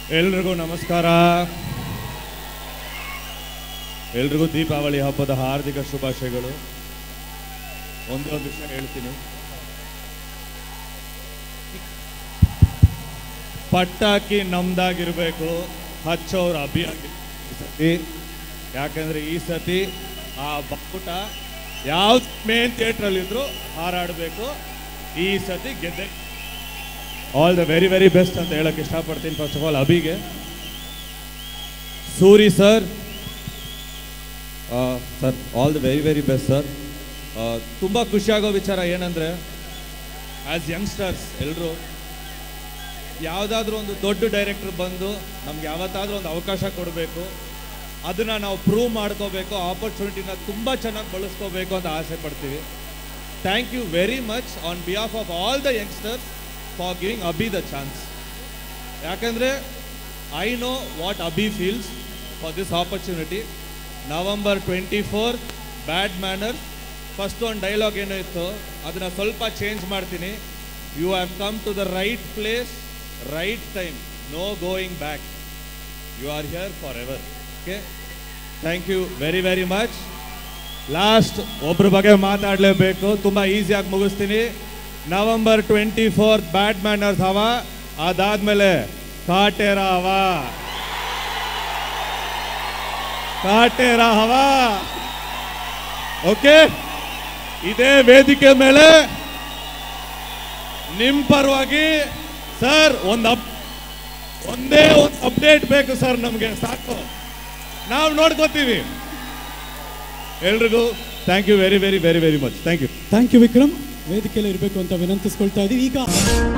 ಎಲ್ರಿಗೂ ನಮಸ್ಕಾರ. ಎಲ್ರಿಗೂ ದೀಪಾವಳಿ ಹಬ್ಬದ ಹಾರ್ದಿಕ ಶುಭಾಶಯಗಳು. ಒಂದೊಂದು ವಿಷಯ ಹೇಳ್ತೀನಿ. ಪಟಾಕಿ ನಮ್ದಾಗಿರ್ಬೇಕು, ಹಚ್ಚೋರು ಅಭಿಯಾಗಿ. ಯಾಕಂದ್ರೆ ಈ ಸತಿ ಆ ಬಾವುಟ ಯಾವ ಮೇನ್ ಥಿಯೇಟ್ರಲ್ಲಿದ್ರು ಹಾರಾಡಬೇಕು. ಈ ಸತಿ ಗೆದ್ದೆ. All the very very best ಅಂತ ಹೇಳಕ್ಕೆ ಇಷ್ಟಪಡ್ತೀನಿ. ಫಸ್ಟ್ ಆಫ್ ಆಲ್ ಅಭಿಗೆ, Suri sir all the very very best sir. ತುಂಬ ಖುಷಿಯಾಗೋ ವಿಚಾರ ಏನಂದರೆ, ಆ್ಯಸ್ ಯಂಗ್ಸ್ಟರ್ಸ್ ಎಲ್ಲರೂ ಯಾವುದಾದ್ರೂ ಒಂದು ದೊಡ್ಡ ಡೈರೆಕ್ಟರ್ ಬಂದು ನಮ್ಗೆ ಯಾವತ್ತಾದ್ರೂ ಒಂದು ಅವಕಾಶ ಕೊಡಬೇಕು, ಅದನ್ನು ನಾವು ಪ್ರೂವ್ ಮಾಡ್ಕೋಬೇಕು, ಆಪರ್ಚುನಿಟಿನ ತುಂಬ ಚೆನ್ನಾಗಿ ಬಳಸ್ಕೋಬೇಕು ಅಂತ ಆಸೆ ಪಡ್ತೀವಿ. Thank you very much on behalf of all the youngsters for giving Abhi the chance. ಯಾಕಂದರೆ I know what Abhi feels for this opportunity. November 24 bad manners first ಒಂದು ಡೈಲಾಗ್ ಏನೋ ಇತ್ತು, ಅದನ್ನು ಸ್ವಲ್ಪ ಚೇಂಜ್ ಮಾಡ್ತೀನಿ. You have come to the right place, right time, no going back. You are here forever. Okay, thank you very very much. Last ಒಬ್ಬರ ಬಗ್ಗೆ ಮಾತಾಡಲೇಬೇಕು, ತುಂಬ ಈಸಿಯಾಗಿ ಮುಗಿಸ್ತೀನಿ. ನವಂಬರ್ 24 ಬ್ಯಾಡ್ ಮ್ಯಾನರ್ಸ್ ಹವ, ಅದಾದ್ಮೇಲೆ ಕಾಟೇರ ಹವ, ಕಾಟೇರ ಹವ. ಓಕೆ, ಇದೇ ವೇದಿಕೆ ಮೇಲೆ ನಿಮ್ಮ ಪರವಾಗಿ ಸರ್ ಒಂದೇ ಒಂದು ಅಪ್ಡೇಟ್ ಬೇಕು ಸರ್, ನಮಗೆ ಸಾಕು, ನಾವು ನೋಡ್ಕೋತೀವಿ. ಎಲ್ರಿಗೂ thank you very very very very much. Thank you. Thank you Vikram. ವೇದಿಕೆಯಲ್ಲಿ ಇರಬೇಕು ಅಂತ ವಿನಂತಿಸ್ಕೊಳ್ತಾ ಇದ್ದೀವಿ. ಈಗ